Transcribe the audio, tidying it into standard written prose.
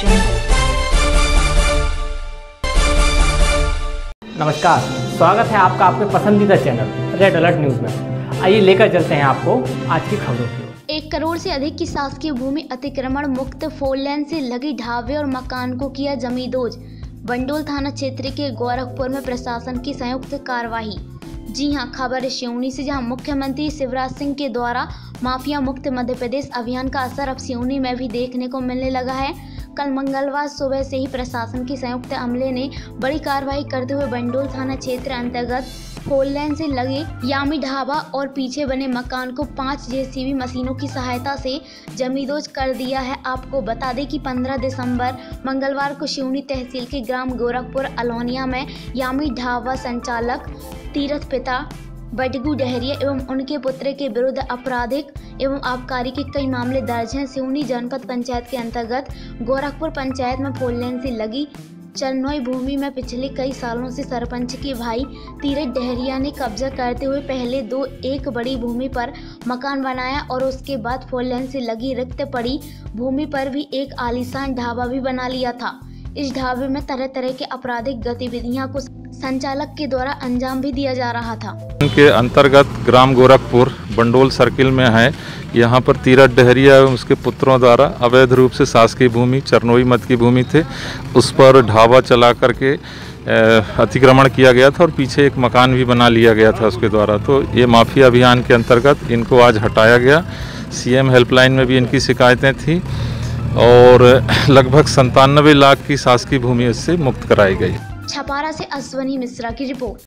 नमस्कार, स्वागत है आपका आपके पसंदीदा चैनल रेड अलर्ट न्यूज़ में। आइए लेकर चलते हैं आपको आज की खबरों की ओर। 1 करोड़ से अधिक की शासकीय भूमि अतिक्रमण मुक्त 4 लेन से लगी ढाबे और मकान को किया जमींदोज। बंडोल थाना क्षेत्र के गोरखपुर में प्रशासन की संयुक्त कार्रवाई। जी हां, खबर है सिवनी से, जहां मुख्यमंत्री शिवराज सिंह के द्वारा माफिया मुक्त मध्य प्रदेश अभियान का असर अब सिवनी में भी देखने को मिलने लगा है। कल मंगलवार सुबह से ही प्रशासन की संयुक्त अमले ने बड़ी कार्रवाई करते हुए बंडोल थाना क्षेत्र अंतर्गत 4 लेन से लगे यामी ढाबा और पीछे बने मकान को 5 जेसीबी मशीनों की सहायता से जमींदोज कर दिया है। आपको बता दें कि 15 दिसंबर मंगलवार को सिवनी तहसील के ग्राम गोरखपुर अलोनिया में यामी ढाबा संचालक तीरथ पिता बडगू डहरिया एवं उनके पुत्र के विरुद्ध आपराधिक एवं आबकारी के कई मामले दर्ज हैं। सिवनी जनपद पंचायत के अंतर्गत गोरखपुर पंचायत में 4 लेन से लगी चरनोई भूमि में पिछले कई सालों से सरपंच के भाई तीरथ डहरिया ने कब्जा करते हुए पहले एक बड़ी भूमि पर मकान बनाया और उसके बाद 4 लेन से लगी रिक्त पड़ी भूमि पर भी एक आलीशान ढाबा भी बना लिया था। इस ढाबे में तरह तरह के आपराधिक गतिविधियां को संचालक के द्वारा अंजाम भी दिया जा रहा था। के अंतर्गत ग्राम गोरखपुर बंडोल सर्किल में है। यहाँ पर तीरथ डहरिया एवं उसके पुत्रों द्वारा अवैध रूप से शासकीय भूमि चरनोई मत की भूमि थे, उस पर ढाबा चला करके अतिक्रमण किया गया था और पीछे एक मकान भी बना लिया गया था उसके द्वारा। तो ये माफिया अभियान के अंतर्गत इनको आज हटाया गया। सीएम हेल्पलाइन में भी इनकी शिकायतें थी और लगभग 97 लाख की शासकीय भूमि इससे मुक्त कराई गई। छपारा से अश्वनी मिश्रा की रिपोर्ट।